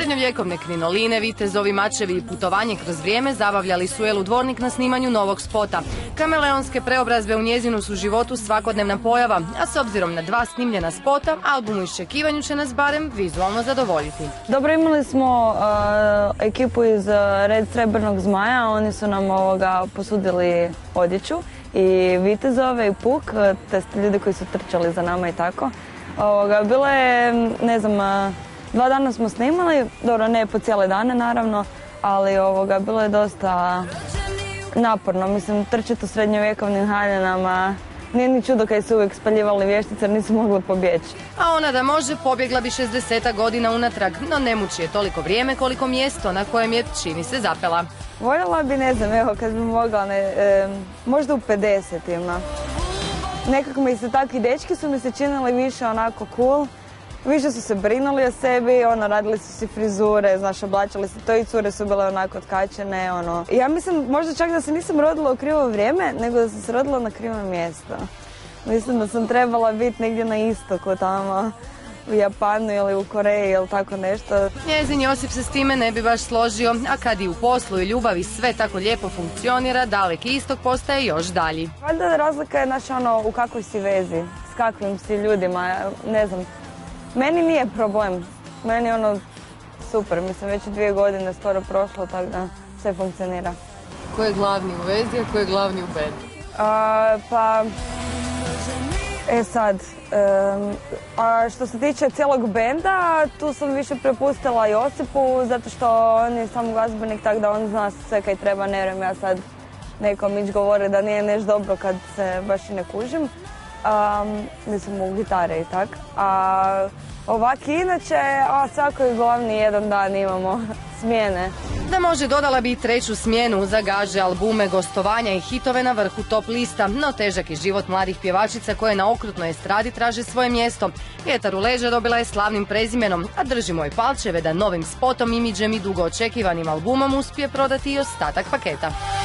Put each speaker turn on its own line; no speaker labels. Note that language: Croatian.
Srednjovjekovne krinoline, vitezovi, mačevi i putovanje kroz vrijeme zabavljali su Elu Dvornik na snimanju novog spota. Kameleonske preobrazbe u njezinu su životu svakodnevna pojava, a s obzirom na 2 snimljena spota, album u iščekivanju će nas barem vizualno zadovoljiti.
Dobro, imali smo ekipu iz Red Srebrnog zmaja, oni su nam posudili odjeću i vitezove i puk, te ljudi koji su trčali za nama i tako. Bilo je, ne znam, 2 dana smo snimali, dobro, ne po cijele dane naravno, ali bilo je dosta naporno. Mislim, trčati u srednjovjekovnim haljinama, nije ni čudo kad su uvijek spaljivali vještice jer nisu mogli pobjeći.
A ona da može, pobjegla bi 60 godina unatrag, no ne muči je toliko vrijeme koliko mjesto na kojem je, čini se, zapela.
Voljela bi, ne znam, evo kad bi mogla, možda u 50-ima. Nekako mi se takvi dečki su mi se činili više onako cool. Više su se brinuli o sebi, radili su si frizure, znaš, oblačili se to i cure su bile onako otkačene, Ja mislim možda čak da se nisam rodila u krivo vrijeme, nego da sam se rodila na krivo mjesto. Mislim da sam trebala biti negdje na istoku tamo, u Japanu ili u Koreji ili tako nešto.
Njezin Josip se s time ne bi baš složio, a kad i u poslu i ljubavi sve tako lijepo funkcionira, daleki istok postaje još dalji.
Valjda razlika je u kakvoj si vezi, s kakvim si ljudima, ne znam. Meni nije problem, meni je super, mislim već 2 godine skoro prošlo, tako da sve funkcionira.
Ko je glavni u vezi, a ko je glavni u bendu?
Što se tiče cijelog benda, tu sam više prepustila Josipu, zato što on je samo glazbenik, tako da on zna sve kaj treba, ne vjerujem ja sad nekom ići govori da nije nešto dobro kad se baš i ne kužim. Mislim u gitare i tak. Ovak inače, svako je glavni jedan dan imamo smjene.
Da može, dodala bi i 3. smjenu za gaže, albume, gostovanja i hitove na vrhu top lista, no težak je život mladih pjevačica koje na okrutnoj estradi traže svoje mjesto. Vjetar u leđa dobila je slavnim prezimenom, a držimo joj palčeve da novim spotom, imidžem i dugo očekivanim albumom uspije prodati i ostatak paketa.